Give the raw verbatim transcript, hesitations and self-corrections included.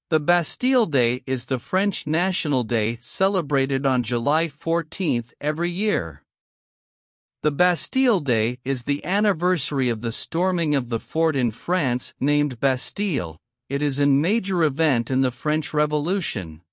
The Bastille Day is the French National Day celebrated on July fourteenth every year. The Bastille Day is the anniversary of the storming of the fort in France named Bastille. It is a major event in the French Revolution.